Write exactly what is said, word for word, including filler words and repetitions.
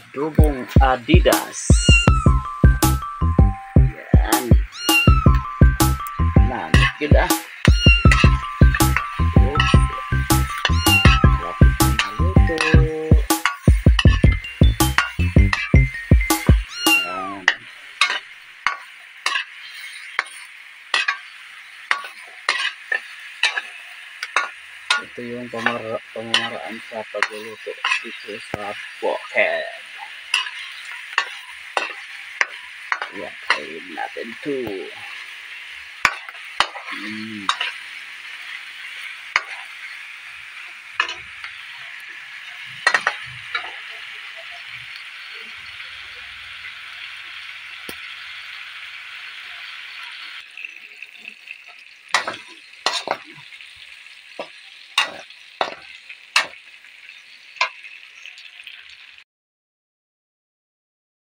Adobong Adidas. Yan. Langit yun ah. Lapit na maluto. Yan. Ito yung pamara pamamaraan sa pagluluto dito sa Bukid. Yan, kain natin to. Mm.